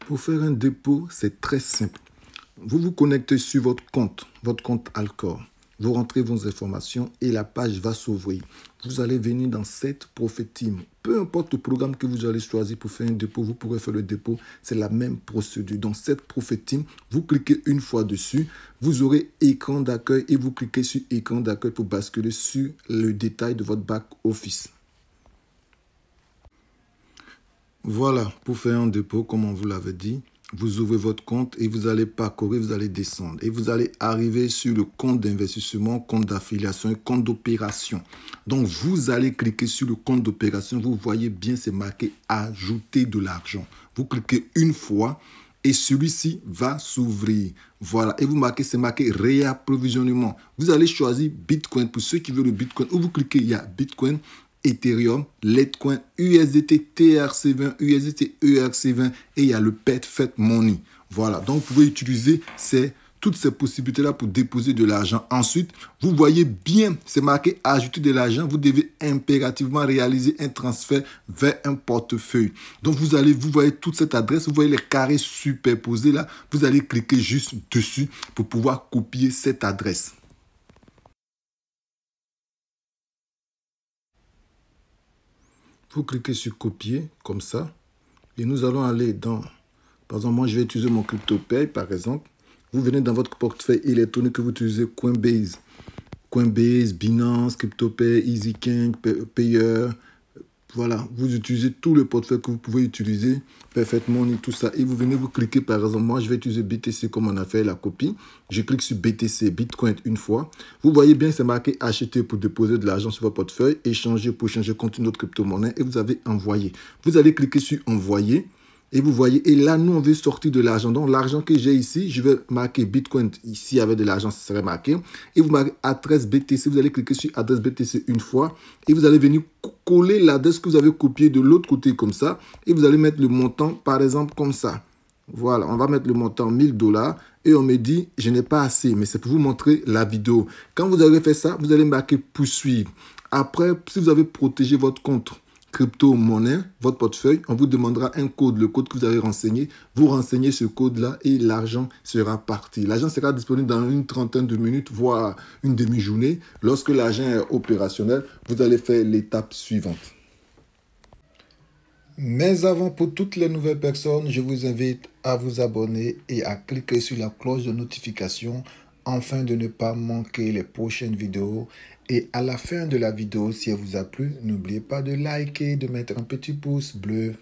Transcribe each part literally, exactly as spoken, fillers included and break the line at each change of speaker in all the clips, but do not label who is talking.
Pour faire un dépôt, c'est très simple. Vous vous connectez sur votre compte, votre compte Alcor. Vous rentrez vos informations et la page va s'ouvrir. Vous allez venir dans cette Profit Team. Peu importe le programme que vous allez choisir pour faire un dépôt, vous pourrez faire le dépôt. C'est la même procédure. Dans cette Profit Team, vous cliquez une fois dessus. Vous aurez écran d'accueil et vous cliquez sur écran d'accueil pour basculer sur le détail de votre back office. Voilà, pour faire un dépôt, comme on vous l'avait dit, vous ouvrez votre compte et vous allez parcourir, vous allez descendre. Et vous allez arriver sur le compte d'investissement, compte d'affiliation et compte d'opération. Donc, vous allez cliquer sur le compte d'opération. Vous voyez bien, c'est marqué « Ajouter de l'argent ». Vous cliquez une fois et celui-ci va s'ouvrir. Voilà, et vous marquez, c'est marqué « Réapprovisionnement ». Vous allez choisir Bitcoin. Pour ceux qui veulent le Bitcoin, où vous cliquez, il y a Bitcoin, Ethereum, Litecoin, U S D T, T R C vingt, U S D T, E R C vingt et il y a le Perfect Money. Voilà, donc vous pouvez utiliser ces, toutes ces possibilités-là pour déposer de l'argent. Ensuite, vous voyez bien, c'est marqué ajouter de l'argent. Vous devez impérativement réaliser un transfert vers un portefeuille. Donc vous allez, vous voyez toute cette adresse, vous voyez les carrés superposés là. Vous allez cliquer juste dessus pour pouvoir copier cette adresse. Vous cliquez sur copier, comme ça. Et nous allons aller dans, par exemple, moi je vais utiliser mon CryptoPay, par exemple. Vous venez dans votre portefeuille électronique que vous utilisez Coinbase. Coinbase, Binance, CryptoPay, EasyKing, Payer. Voilà, vous utilisez tout le portefeuille que vous pouvez utiliser, Perfect Money, tout ça. Et vous venez, vous cliquez, par exemple, moi je vais utiliser B T C comme on a fait la copie. Je clique sur B T C, Bitcoin une fois. Vous voyez bien, c'est marqué acheter pour déposer de l'argent sur votre portefeuille, échanger pour changer contre une autre crypto-monnaie et vous avez envoyé. Vous allez cliquer sur envoyer. Et vous voyez, et là, nous, on veut sortir de l'argent. Donc, l'argent que j'ai ici, je vais marquer Bitcoin. Ici, avec de l'argent, ça serait marqué. Et vous marquez adresse B T C. Vous allez cliquer sur adresse B T C une fois. Et vous allez venir coller l'adresse que vous avez copiée de l'autre côté comme ça. Et vous allez mettre le montant, par exemple, comme ça. Voilà, on va mettre le montant mille dollars. Et on me dit, je n'ai pas assez. Mais c'est pour vous montrer la vidéo. Quand vous avez fait ça, vous allez marquer poursuivre. Après, si vous avez protégé votre compte crypto-monnaie, votre portefeuille, on vous demandera un code, le code que vous avez renseigné. Vous renseignez ce code-là et l'argent sera parti. L'argent sera disponible dans une trentaine de minutes, voire une demi-journée. Lorsque l'argent est opérationnel, vous allez faire l'étape suivante. Mais avant, pour toutes les nouvelles personnes, je vous invite à vous abonner et à cliquer sur la cloche de notification afin de ne pas manquer les prochaines vidéos. Et à la fin de la vidéo, si elle vous a plu, n'oubliez pas de liker, de mettre un petit pouce bleu.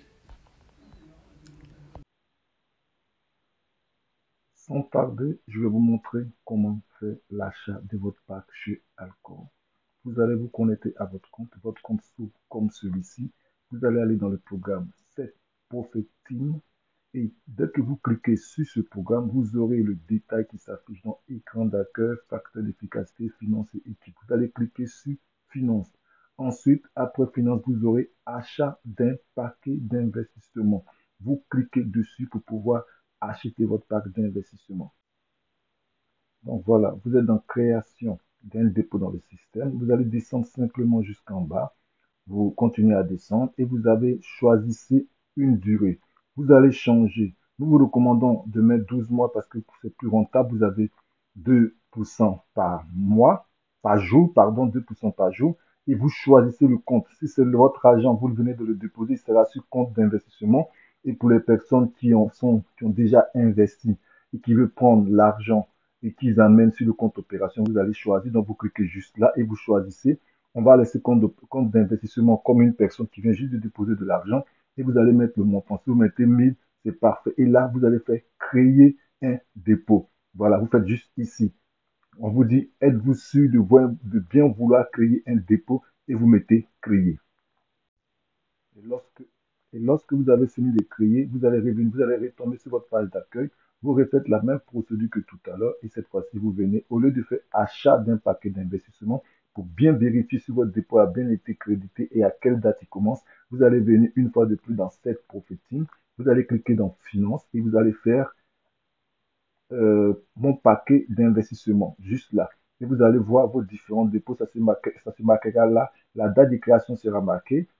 Sans tarder, je vais vous montrer comment faire l'achat de votre pack chez Alcor. Vous allez vous connecter à votre compte. Votre compte s'ouvre comme celui-ci. Vous allez aller dans le programme Set Profit Team. Et dès que vous cliquez sur ce programme, vous aurez le détail qui s'affiche dans écran d'accueil, facteur d'efficacité, finance et équipe. Vous allez cliquer sur finance. Ensuite, après finance, vous aurez achat d'un paquet d'investissement. Vous cliquez dessus pour pouvoir acheter votre pack d'investissement. Donc voilà, vous êtes dans création d'un dépôt dans le système. Vous allez descendre simplement jusqu'en bas. Vous continuez à descendre et vous avez choisi une durée. Vous allez changer. Nous vous recommandons de mettre douze mois parce que c'est plus rentable. Vous avez deux pour cent par mois, par jour, pardon, deux pour cent par jour. Et vous choisissez le compte. Si c'est votre argent, vous venez de le déposer, il sera sur compte d'investissement. Et pour les personnes qui, en sont, qui ont déjà investi et qui veulent prendre l'argent et qu'ils amènent sur le compte opération, vous allez choisir. Donc, vous cliquez juste là et vous choisissez. On va laisser compte d'investissement comme une personne qui vient juste de déposer de l'argent et vous allez mettre le montant. Si vous mettez mille, c'est parfait. Et là, vous allez faire créer un dépôt. Voilà, vous faites juste ici. On vous dit, êtes-vous sûr de, de bien vouloir créer un dépôt et vous mettez créer. Et lorsque, et lorsque vous avez fini de créer, vous allez revenir, vous allez retomber sur votre page d'accueil. Vous refaites la même procédure que tout à l'heure et cette fois-ci, vous venez, au lieu de faire achat d'un paquet d'investissement, pour bien vérifier si votre dépôt a bien été crédité et à quelle date il commence, vous allez venir une fois de plus dans cette Profit Team. Vous allez cliquer dans Finance et vous allez faire euh, mon paquet d'investissement, juste là. Et vous allez voir vos différents dépôts, ça se, marquera, ça se marquera là. La date de création sera marquée.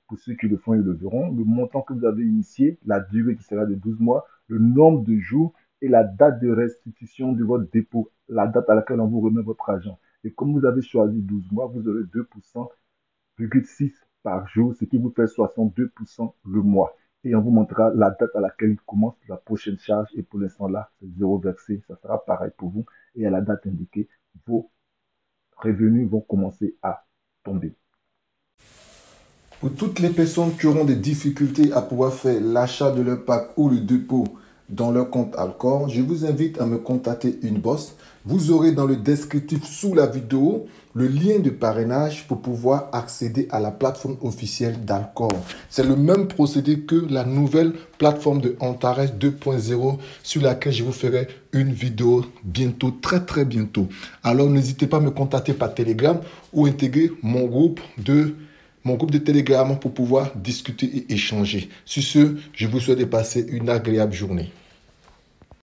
Pour ceux qui le font, ils le verront. Le montant que vous avez initié, la durée qui sera de douze mois, le nombre de jours et la date de restitution de votre dépôt, la date à laquelle on vous remet votre argent. Et comme vous avez choisi douze mois, vous aurez deux pour cent virgule six par jour, ce qui vous fait soixante-deux pour cent le mois. Et on vous montrera la date à laquelle il commence la prochaine charge. Et pour l'instant là, c'est zéro versé. Ça sera pareil pour vous. Et à la date indiquée, vos revenus vont commencer à tomber.
Pour toutes les personnes qui auront des difficultés à pouvoir faire l'achat de leur pack ou le dépôt dans leur compte Alcor, je vous invite à me contacter Inbox. Vous aurez dans le descriptif sous la vidéo le lien de parrainage pour pouvoir accéder à la plateforme officielle d'Alcor. C'est le même procédé que la nouvelle plateforme de Antares deux point zéro sur laquelle je vous ferai une vidéo bientôt, très très bientôt. Alors n'hésitez pas à me contacter par Telegram ou intégrer mon groupe de mon groupe de Telegram pour pouvoir discuter et échanger. Sur ce, je vous souhaite de passer une agréable journée.